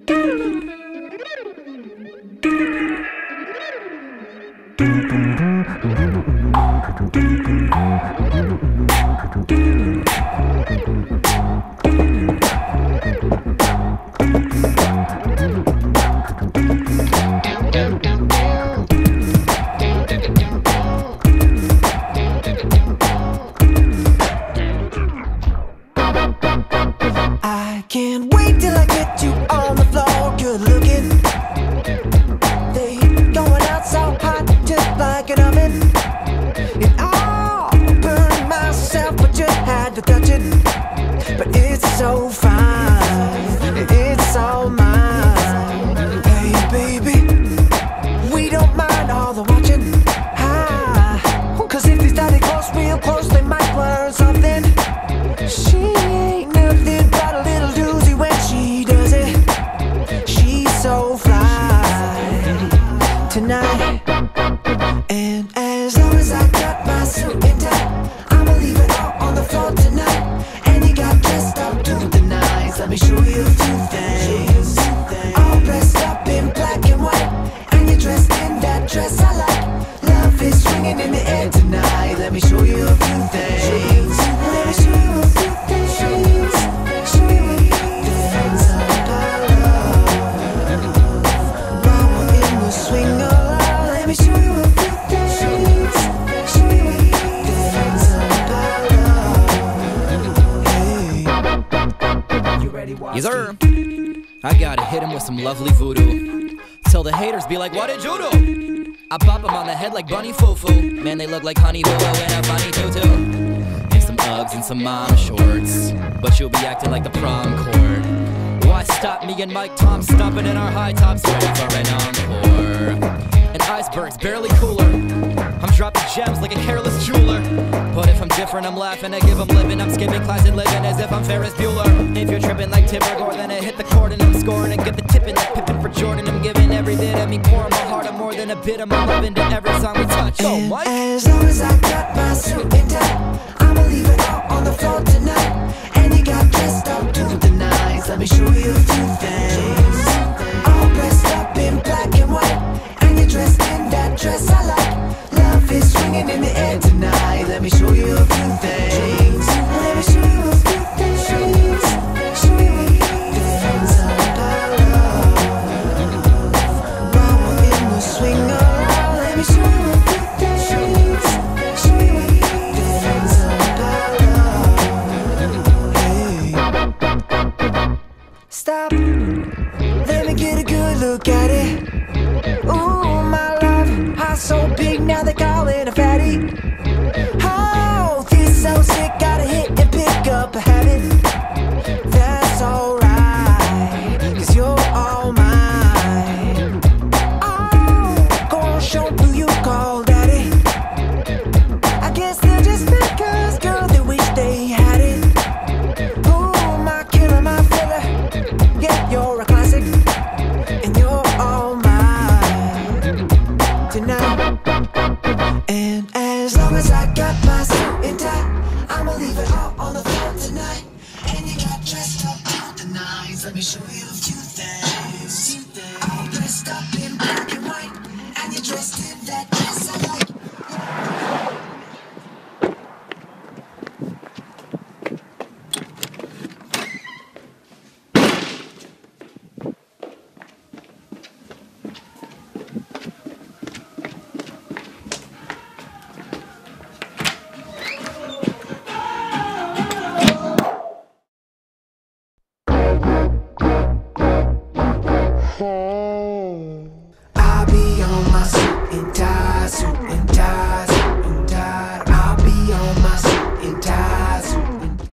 I can't wait till I get you on the floor, good looking. They going out so hot, just like an oven. And I'll burn myself, but you had to touch it. But it's so fine, it's all mine. Hey baby, we don't mind all the watching. Cause if they study close, real close, they might learn something. She ain't nothing but a little doozy when she does it. She's so fly tonight. And as long as I got my suit and tie, I'ma leave it all on the floor tonight. And you got dressed up to the nines. Let me show you a few things. All dressed up in black and white, and you're dressed in that dress I like. Love is swinging in the air tonight. Let me show you a few things. Let me show you a few things. Show you a few things about love. While we're in the swing of love, let me show you a few things. Show you a few things about love. Hey, you ready? Yes, sir. I gotta hit him with some lovely voodoo. Tell the haters, be like, what did you do? I pop them on the head like Bunny Foo-Foo. Man, they look like Honey Boo Boo in a funny tutu. And some Uggs and some mom shorts, but you'll be acting like the prom court. Why stop me and Mike Tom stomping in our high tops ready for an encore? And icebergs barely cooler. I'm dropping gems like a careless jeweler. But if I'm different, I'm laughing. I give them living. I'm skipping class and living as if I'm Ferris Bueller. If you're tripping like Tim Gore, then I hit the chord and I'm scoring and get the tipping like Pippin for Jordan. I'm giving every bit of me, pouring my heart of more than a bit of my love into every song we touch. Oh, Mike. As long as I got my suit and tie, I'ma leave it all on the floor tonight. And you got dressed up to the nines. Let me show you a few things. All dressed up in black and white, and you're dressed in that dress I like. Love is swinging in the air tonight. Let me show you a few things. Let me show you a few things. Show you a few things about love. While we're in the swing of love, let me show you a few things. Show you a few things about love. Hey, stop. Let me get a good look at it. Ooh, my love, heart so big now they call it a fatty. Oh, this so sick, gotta hit and pick up a habit. That's alright, cause you're all mine. Oh, go on, show who you call daddy. I guess they're just because, girl, they wish they had it. Ooh, my killer, my filler, yeah, you're a classic. And you're all mine tonight. And as long as I got my suit and tie, I'ma leave it all on the floor tonight. And you got dressed up to the nines. Let me show you a few things. All dressed up in black and white, and you're dressed in that dress I like. I'll be on my suit and tie, suit